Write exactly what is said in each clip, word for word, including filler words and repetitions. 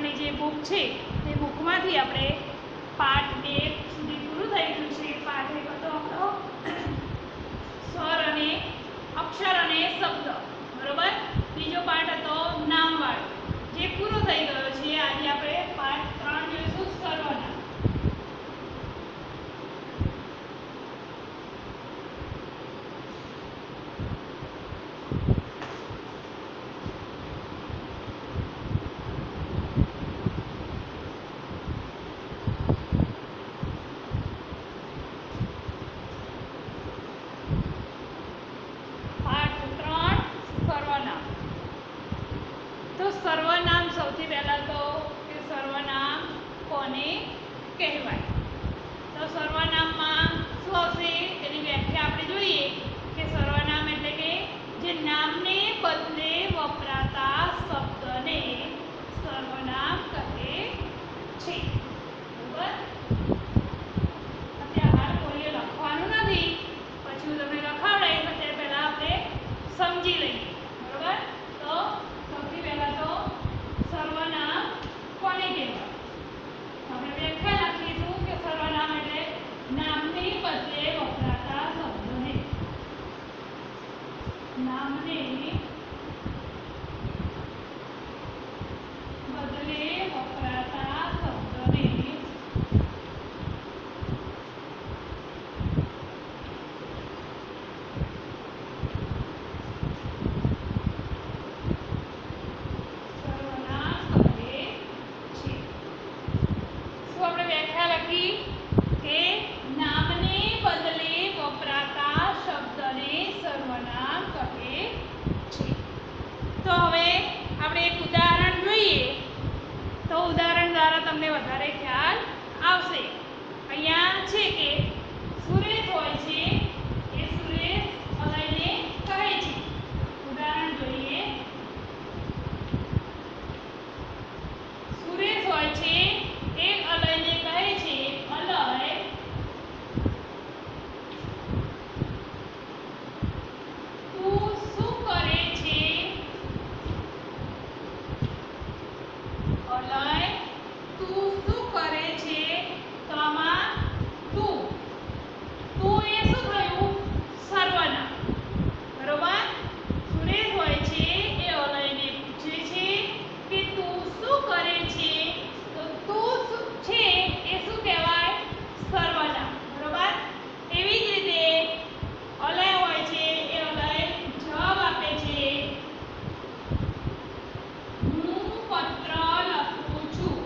ધોરણની જે બુક છે એ બુકમાંથી આપણે પાઠ બે સુધી પૂરું થઈ ગયું છે. પાઠ એક હતો આપણો સ્વર અને અક્ષર અને શબ્દ, બરોબર. બીજો પાઠ હતો નામવાળો, જે પૂરો થઈ ગયો છે. આજે આપણે પાઠ ત્રણ જોઈશું, સર્વનામ. સર્વનામ સૌથી પહેલા તો કે સર્વનામ કોને કહેવાય? તો સર્વનામમાં શું આવશે તેની વ્યાખ્યા આપણે જોઈએ કે સર્વનામ એટલે કે જે નામને બદલે વપરાતા શબ્દને સર્વનામ કહે છે, બરાબર. અત્યારે હાલ કોઈએ લખવાનું નથી, પછી હું તમને લખાવડાવીશ. અત્યારે પહેલા આપણે સમજી લઈએ, બરાબર. તો સૌથી પહેલા તો સર્વનામ કોને કહેવાય? આપણે વ્યાખ્યા લખીશું કે સર્વનામ એટલે નામને બદલે વપરાતા શબ્દને, નામને બદલે વપરાતા શબ્દને તમને વધારે ખ્યાલ આવશે. અહીંયા છે કે સુરેશ હોય છે એ સુરેશ અલયને કહે છે. ઉદાહરણ જોઈએ. સુરેશ હોય છે એ અલયને કહે છે, અલય તું શું કરે છે? અલય તું શું કરે છે? તો આમાં તું તું એ શું થયું? સર્વનામ, બરોબર. સુરેશ હોય છે એ અલયને પૂછે છે કે તું શું કરે છે? તો તું છે એ શું કહેવાય? સર્વનામ, બરોબર. એવી જ રીતે અલય હોય છે એ અલય જવાબ આપે છે, હું પત્ર લખું છું.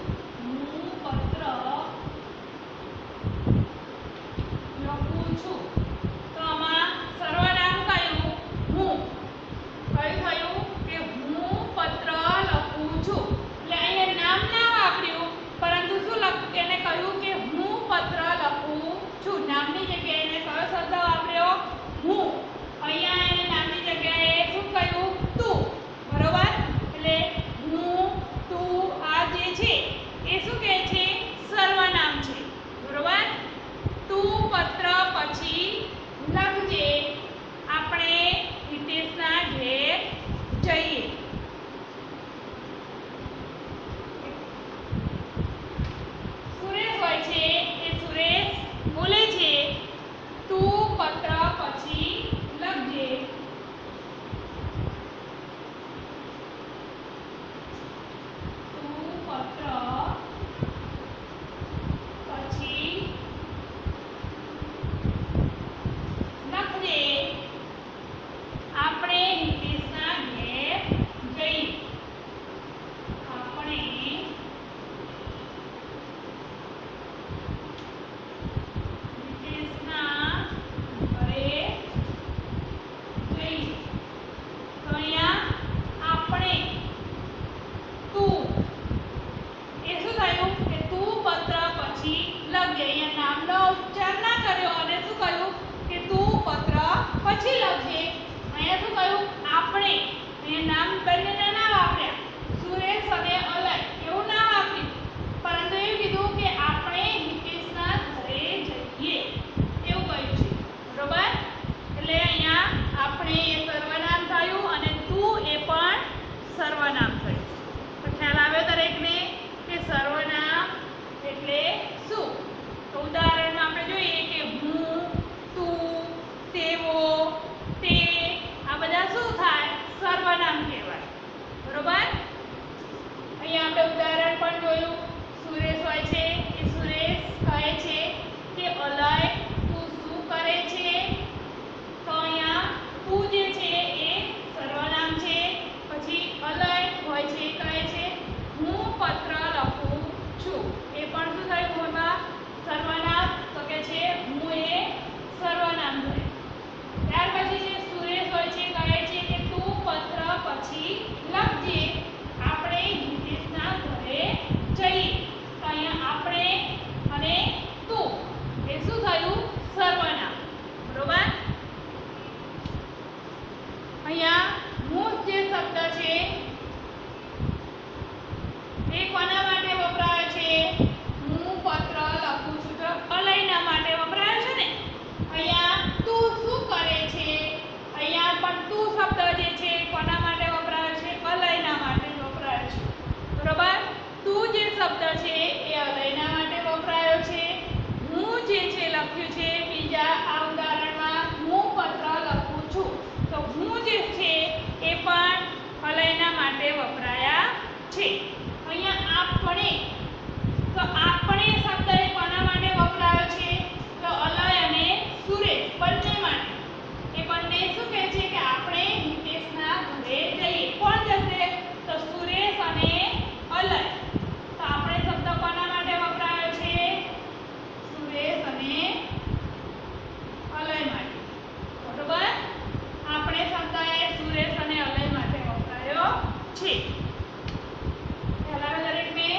લખું છું. તો આમાં સર્વનામ કયું? હું. કયું થયું? કે હું પત્ર લખું છું. એટલે અહીંયા નામ ના વાપર્યું, પરંતુ શું લખ્યું? એને કહ્યું કે હું પત્ર લખું છું. નામની જગ્યાએ એને કયો શબ્દ વાપર્યો? હું. અહીંયા એને નામની જગ્યાએ શું કહ્યું? તું, બરોબર. એટલે હું, તું, આ જે છે એ શું કહે છે? સર્વનામ છે, બરોબર. તું પત્ર પછી લખજે, આપણે હિતેશના ઘેર જઈએ. સુરેશ હોય છે એ સુરેશ બોલે છે, તું પત્ર પછી લખજે. તું પત્ર પછી લખજે, આપણે હિતેશના ઘેર જઈએ. આપણે હિતેશના ઘરે જઈએ. તો અહીંયા આપણે, તું એ શું થયું? કે તું પત્ર પછી લખજે. અહીંયા નામનો ઉચ્ચાર ના કર્યો અને શું કહ્યું? કે તું પત્ર પછી લખજે. અહીંયા શું કહ્યું? આપણે. અહીંયા નામ બંનેને ના વાપર્યા, સુરેશ અને અલય એવું ના વાપર્યું, પરંતુ એવું કીધું કે આપણે હિતેશના ઘરે જઈએ એવું કહ્યું છે, બરોબર. એટલે અહીંયા આપણે એ સર્વનામ થયું અને તું એ પણ સર્વનામ થયું. તો ખ્યાલ આવ્યો દરેકને? આપણે ઉદાહરણ પણ જોયું. સુરેશ હોય છે એ સુરેશ કહે છે કે અલય તું શું કરે છે? તો અહીંયા તું જે છે એ સર્વનામ છે. પછી અલય હોય છે કહે છે હું પત્ર લખું છું. એ પણ શું થયું? એમાં સર્વનામ. તો કે છે હું એ સર્વનામ થયું. ત્યાર પછી જે સુરેશ હોય છે કહે છે કે તું પત્ર પછી લખજે, આપણે હિતેશના ઘરે જઈએ. તો અહીંયા આપણે અને તું એ શું થયું? સર્વનામ. બરોબર. અહીંયા હું જે શબ્દ છે એ કોના માટે વપરાયો છે? હું પત્ર લખું છું. તો અલયના માટે વપરાયો છે ને. અહીંયા તું શું કરે છે? અહીંયા પણ તું શબ્દ જે છે કોના માટે વપરાયો છે? અલયના માટે વપરાયો છે. બરોબર. તું જે શબ્દ છે એ અલયના માટે વપરાયો છે. હું જે છે લખ્યું છે બીજા આ ઉદાહરણમાં હું પત્ર લખું છું. તો હું જે છે એ પણ અલયના માટે વપરાયા છે. અહીંયા આપણે, તો આપણે શબ્દ એ કોના માટે વપરાયો છે? તો અલય અને સુરેશ બંને માટે. એ બંને શું કહે છે કે આપણે હિતેશના ઘરે જઈએ. કોણ જશે? તો સુરેશ અને અલય. તો આપણે શબ્દ કોના માટે વપરાયો છે? સુરેશ અને અલય માટે. બરોબર. આપણે શબ્દ એ સુરેશ અને અલય માટે વપરાયો છે. પહેલા દરેક ને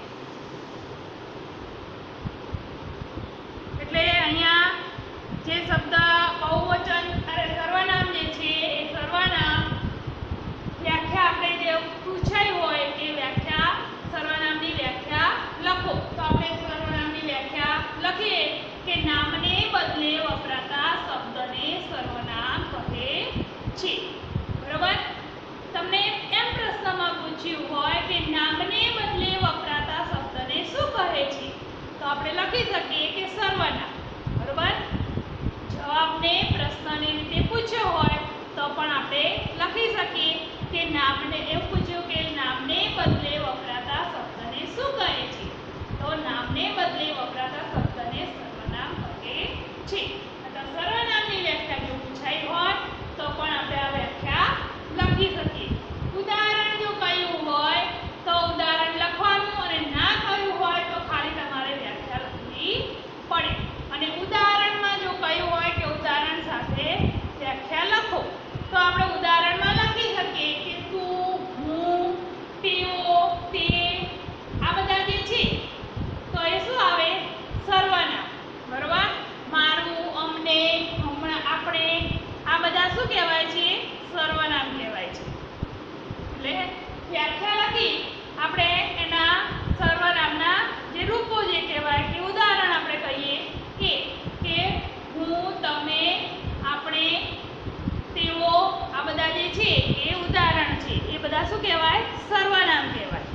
એટલે અહીંયા જે શબ્દ બહુવચન અરે સર્વનામ જે છે એ સર્વનામ વ્યાખ્યા આપણે જે પૂછાઈ હોય એ વ્યાખ્યા સર્વનામની વ્યાખ્યા લખો. તો આપણે સર્વનામની વ્યાખ્યા લખીએ કે નામને બદલે વપરાતા શબ્દને સર્વનામ કહે છે. બરોબર. તમને એમ પ્રશ્નમાં પૂછ્યું હોય કે નામને બદલે વપરાતા શબ્દને શું કહે છે? તો આપણે લખી શકીએ કે સર્વનામ. બરોબર. જવાબને પ્રશ્નની રીતે પૂછ્યો હોય તો પણ આપણે લખી શકીએ કે નામને એવું પૂછ્યું કે નામને બદલે વપરાતા શબ્દને શું કહે છે? તો નામને બદલે વપરાતા શબ્દને સર્વનામ કહે છે. તો સર્વનામની વ્યાખ્યા જો પૂછાઈ હોય તો પણ આપણે આ વ્યાખ્યા લખી શકીએ. ઉદાહરણ જો કહ્યું હોય તો ઉદાહરણ લખવાનું, અને ના કહ્યું હોય તો ખાલી તમારે વ્યાખ્યા લખવી પડે. અને ઉદાહરણમાં જો કહ્યું હોય કે ઉદાહરણ સાથે વ્યાખ્યા લખો તો આપણે ઉદાહરણમાં લખી શકીએ કે તું, હું, તેઓ, તે આ બધા જે છે તો એ શું આવે? સર્વનામ. બરોબર. મારું, અમને, હમણાં, આપણે આ બધા શું કહેવાય છે? સર્વનામ કહેવાય છે. એટલે વ્યાખ્યા લખી આપણે એના સર્વનામના જે રૂપો જે કહેવાય કે ઉદાહરણ આપણે કહીએ કે કે હું, તમે, આપણે, તેઓ આ બધા જે છે એ ઉદાહરણ છે. એ બધા શું કહેવાય? સર્વનામ કહેવાય.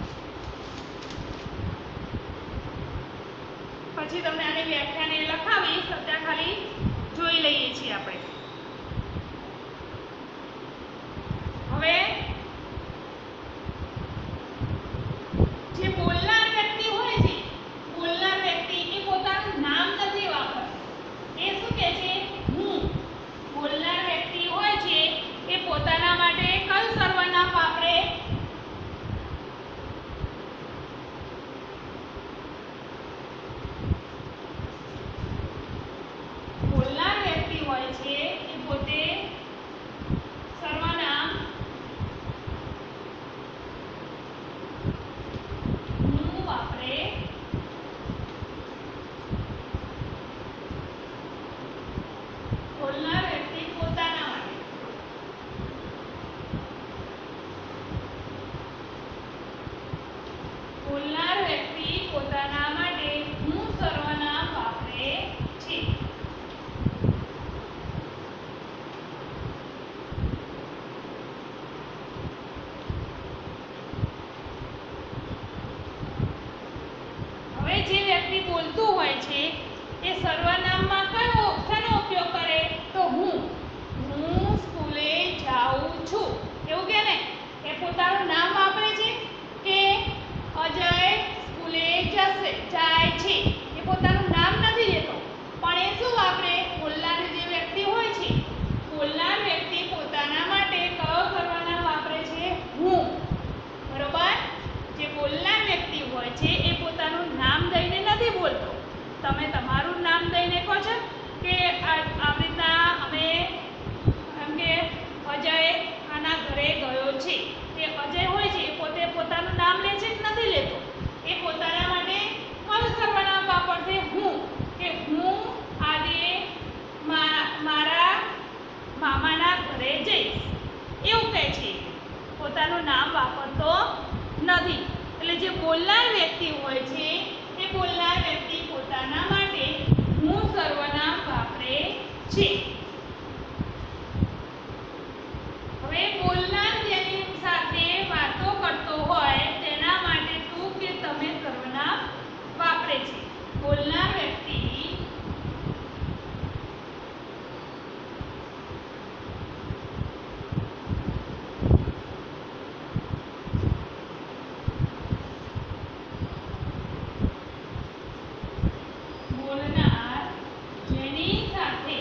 પછી તમને આની વ્યાખ્યાને લખાવી સત્યા ખાલી જોઈ લઈએ છીએ આપણે. હવે જે બોલનાર વ્યક્તિ હોય છે, બોલનાર વ્યક્તિ એ પોતાનું નામ નથી વાપરતો. એ શું કહે છે? હું. બોલનાર વ્યક્તિ હોય છે એ પોતાના માટે કયું સર્વનામ વાપરે? બોલનાર વ્યક્તિ હોય છે એ પોતે સર્વનામ નામ દઈને કહો છો કે આવી રીતના અમે એમ કે અજય આના ઘરે ગયો છે. તે અજય હોય છે એ પોતે પોતાનું નામ લે છે કે નથી લેતો? એ પોતાના માટે કયું સર્વનામ વાપરશે? હું. કે હું આજે મારા મામાના ઘરે જઈશ એવું કહે છે. પોતાનું નામ વાપરતો નથી. એટલે જે બોલનાર વ્યક્તિ હોય છે એ બોલનાર વ્યક્તિ પોતાના માટે હું સર્વનામ વાપરે છે. હવે બોલનાર જેની સાથે વાતો કરતો હોય તેના માટે તું કે તમે સર્વનામ વાપરે છે. બોલનાર વ્યક્તિ બોલનાર જેની સાથે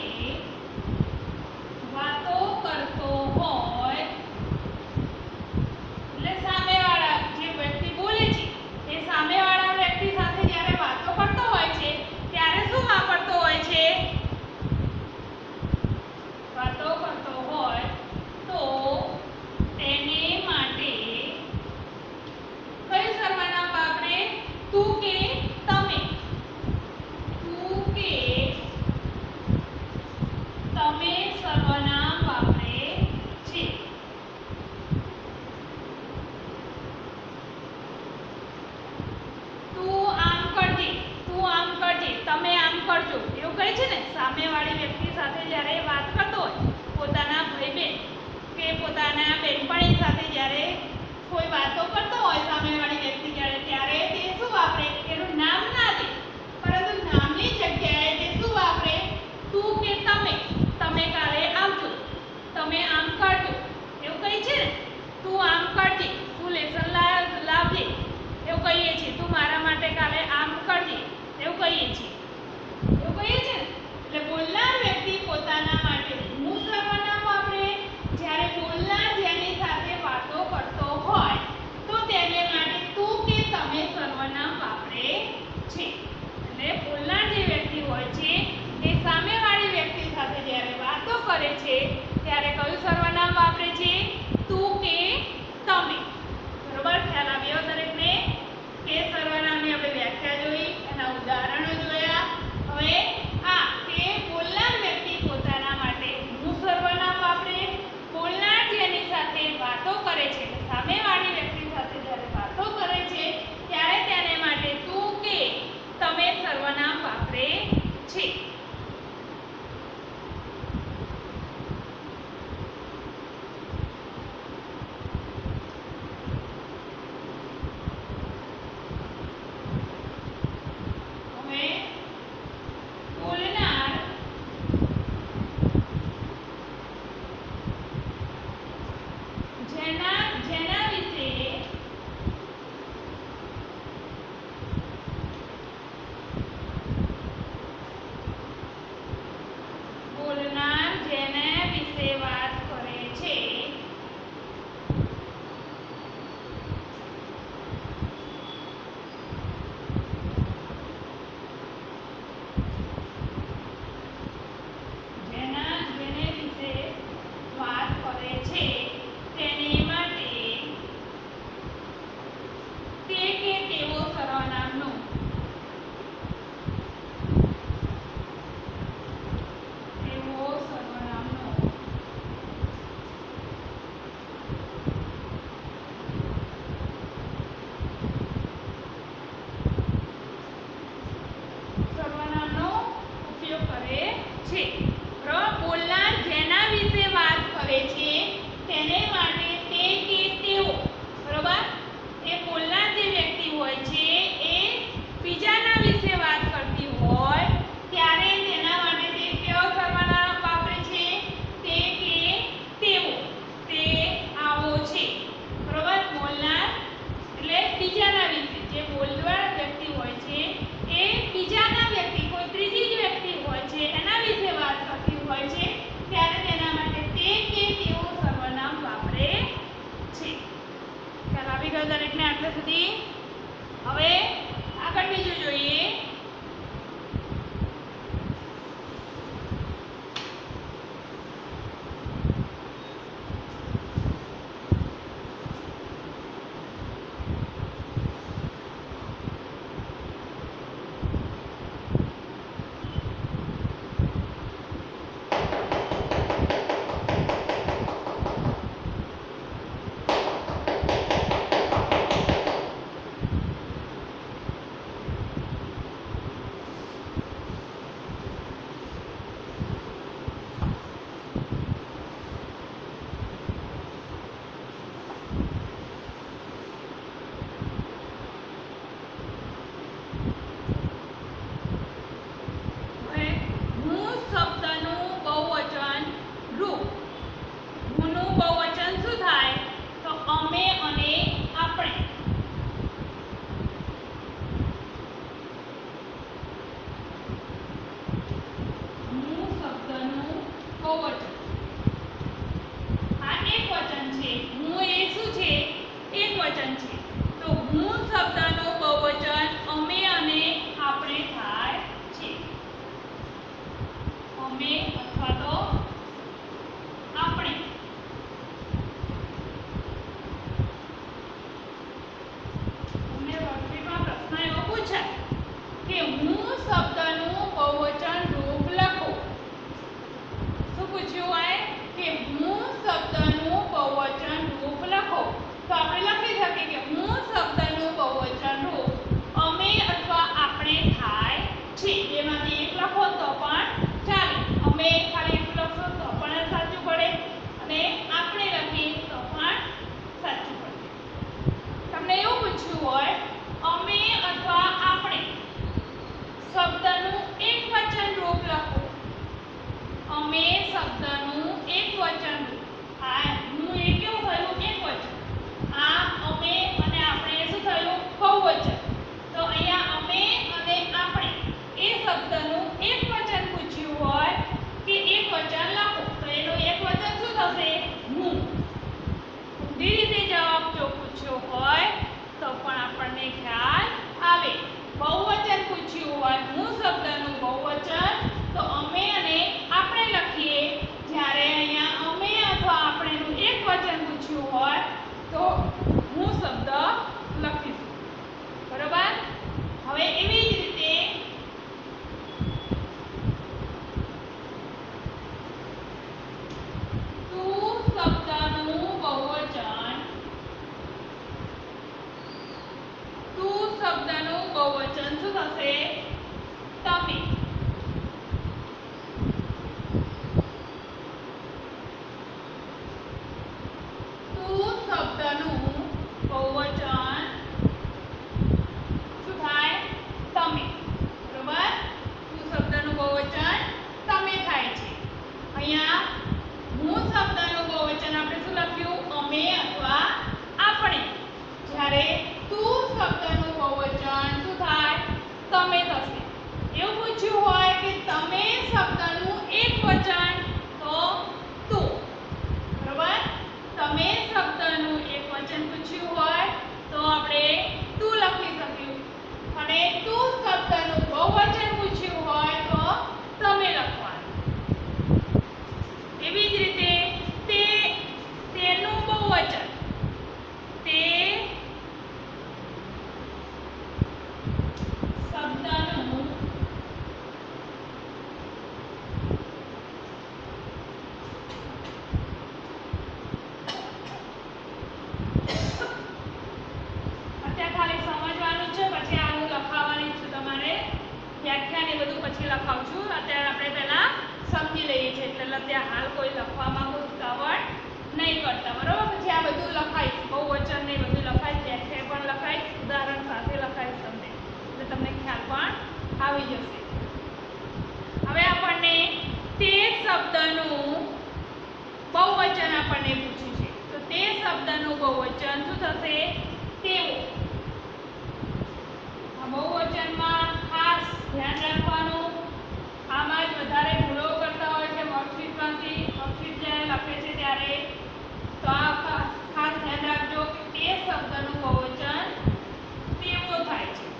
વાતો કરતો હોય એટલે સામેવાળા જે વ્યક્તિ બોલે છે એ સામેવાળા વ્યક્તિ સાથે જ્યારે વાતો કરતો હોય છે ત્યારે શું વાપરતો હોય છે? વાતો કરતો હોય તો તેને માટે કયું સર્વનામ વાપરે? તું કે તમે. તું કે તમે સર્વનામ વાપરે છે. તું આમ કરજે, તું આમ કરજે, તમે આમ કરજો એવું કહે છે ને. સામેવાળી વ્યક્તિ સાથે જ્યારે વાત કરતો હોય પોતાના ભાઈ બહેન કે પોતાના બેનપણી સાથે જ્યારે કોઈ વાતો કરતો હોય સામેવાળી વ્યક્તિ જ્યારે ત્યારે તે શું વાપરે? એનું નામ ના દે પરંતુ નામની જગ્યાએ તે શું વાપરે? તું કે તમે. તમે કાલે આવજો, તમે આમ કરજો એવું કહે છે ને. તું આમ કરજે, તું લેસન લાવજે એવું કહીએ છીએ. તું મારા માટે કાલે આમ કરજે એવું કહીએ છીએ. એવું કહીએ છીએ ને. એટલે બોલનાર વ્યક્તિ પોતાના માટે હું સર્વનામ વાપરે. જ્યારે બોલનાર જેની સાથે વાતો કરતો હોય તો તેને માટે તું કે તમે સર્વનામ વાપરે છે. અમે અથવા તો આપણે. તમને વર્ગમાં પ્રશ્ન એવો પૂછાય કે હું શબ્દનું બહુવચન રૂપ લખો. શું પૂછ્યું હોય કે હું શબ્દનું બહુવચન રૂપ લખો. તો આપણે લખી શકીએ કે હું શબ્દનું બહુવચન રૂપ અમે અથવા આપણે થાય છે. એમાંથી એક લખો તો પણ ચાલે. અમે ખાલી એટલું લખશો તો પણ સાચું પડે અને આપણે લખીએ તો પણ સાચું પડે. તમને એવું પૂછ્યું હોય અમે અથવા આપણે શબ્દનું એકવચન રૂપ લખો. અમે શબ્દનું એકવચન રૂપ. આ હું એ કેવું થયું એકવચન. આ અમે અને આપણે શું થયું બહુવચન. તો અહીંયા અમે અને આપણે એ શબ્દનું એકવચન પૂછ્યું હોય કે એકવચન લખો તો એનું એકવચન શું થશે હું. ઊંધી રીતે જવાબ જો પૂછ્યો હોય તો પણ આપણને ખ્યાલ આવે. બહુવચન પૂછ્યું હોય હું શબ્દનું બહુવચન તો અમે અને આપણે લખીએ. જ્યારે અહીંયા અમે અથવા આપણેનું એકવચન પૂછ્યું હોય તો હું શબ્દ લખીશું. બરોબર. હવે એવી જ રીતે તું શબ્દનું બહુવચન તું શબ્દનું બહુવચન શું થશે તમે. તું શબ્દનું બહુવચન શું થાય તમે. બરોબર. તું શબ્દનું બહુવચન તમે થાય છે. અહીંયા હું શબ્દનું બહુવચન આપણે શું લખ્યું અમે અથવા આપણે. જ્યારે તું શબ્દનું બહુવચન શું થાય તમે થશે. એવું પૂછ્યું હોય કે તમે શબ્દનું એકવચન તો તું. બરોબર. તમે શબ્દનું એકવચન પૂછ્યું હોય તો આપણે તું લખી શક્યું અને તું શબ્દનું બહુવચન પૂછ્યું હોય તો તમે લખવાનું. એવી જ રીતે તે તેનું બહુવચન તે શબ્દનું અત્યારે ખાલી સમજવાનું છે. પછી આ હું લખાવવાની છું. તમારે વ્યાખ્યા ને બધું પછી લખાવું છું. અત્યારે આપણે પહેલા સમજી લઈએ છીએ એટલે અત્યારે હાલ કોઈ લખવામાં બહુ ઉતાવળ નહીં કરતા. બરોબર. પછી આ બધું લખાઈશ. બહુવચન ને બધું લખાઈશ. વ્યાખ્યા પણ લખાઈશ. ઉદાહરણ સાથે લખાઈશ તમને એટલે તમને ખ્યાલ પણ આવી જશે. હવે આપણને તે શબ્દનું બહુવચન આપણને પૂછ્યું છે તો તે શબ્દનું બહુવચન શું થશે તેવો. આ બહુવચનમાં ખાસ ધ્યાન રાખવાનું. આમાં જ વધારે ભૂલો કરતા હોય છે વર્કશીટમાંથી. વર્કશીટ જ્યારે લખે છે ત્યારે તો આ ખાસ ધ્યાન રાખજો કે તે શબ્દનું બહુવચન તેવો થાય છે.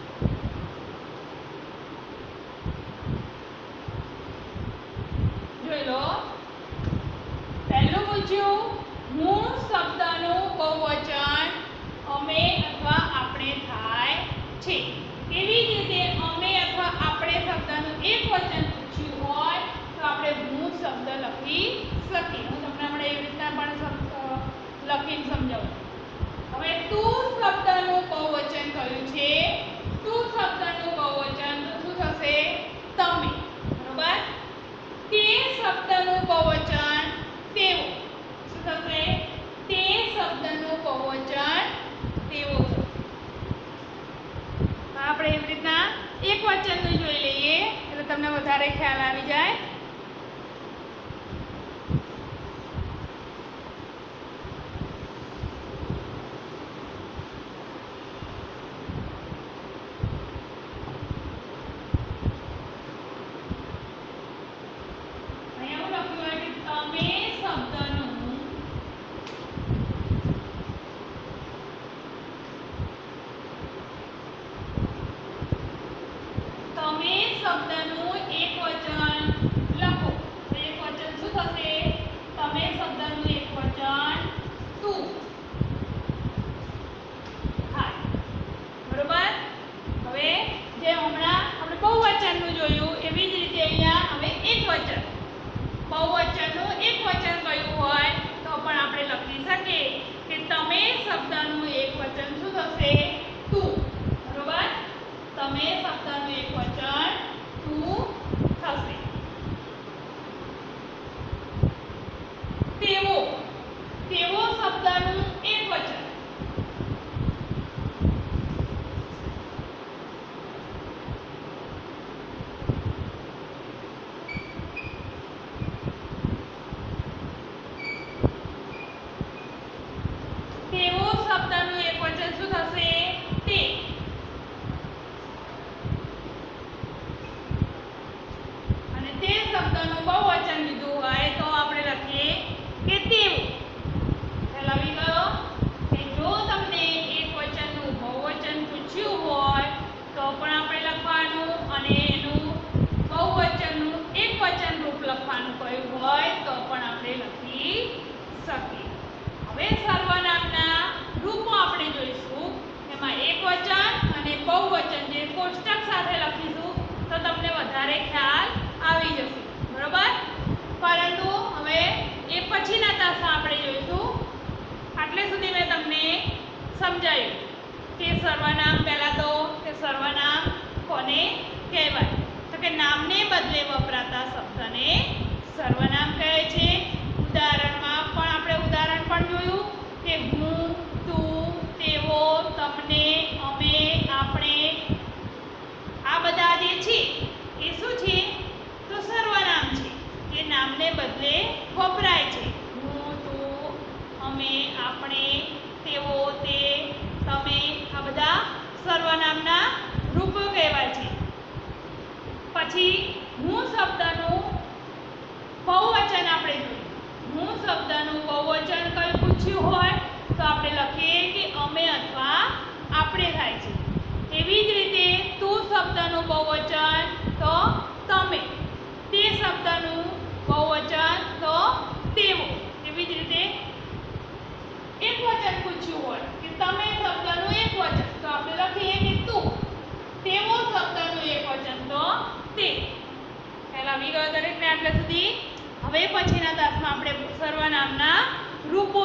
જોઈ લો. પહેલું પૂછ્યું હું શબ્દનું બહુવચન અમે અથવા આપણે થાય છે. એવી જ રીતે અમે અથવા આપણે શબ્દનું એકવચન પૂછ્યું હોય તો આપણે હું શબ્દ લખી શકીએ. હું તમને હમણાં એવી રીતના પણ લખીને સમજાવું. હવે તું શબ્દનું બહુવચન કયું છે. તું શબ્દનું બહુવચન શું થશે તમે. બરોબર. તે શબ્દનું બહુવચન તેવો. શું થશે તે શબ્દનું બહુવચન તેવો. આપણે એવી રીતના એકવચનનું જોઈ લઈએ એટલે તમને વધારે ખ્યાલ આવી જાય. તમે શબ્દનું એકવચન બદલે વપરાતા શબ્દને સર્વનામ કહે છે. ઉદાહરણમાં પણ આપણે ઉદાહરણ પણ જોયું કે હું, તું, તેઓ, તમને, અમે, આપણે, આ બધા જે છે એ શું છે તો સર્વનામ છે. એ નામને બદલે વપરાય છે. હું, તું, અમે, આપણે, તેઓ, તે, તમે, આ બધા સર્વનામના રૂપો કહેવાય છે. પછી હું શબ્દનું બહુવચન આપણે જોઈએ. હું શબ્દનું બહુવચન કયું પૂછ્યું હોય તો આપણે લખીએ કે અમે અથવા આપણે થાય છે. એવી જ રીતે તું શબ્દનું બહુવચન તો તમે, તે શબ્દનું બહુવચન તો તેઓ. એવી જ રીતે એક વચન પૂછ્યું હોય કે તમે શબ્દનું એક વચન તો આપણે લખીએ કે તું, તેઓ શબ્દનું એક વચન તો તે. પહેલા વિગત દરેકને આટલે સુધી. હવે પછીના તાસમાં આપણે સર્વનામના રૂપો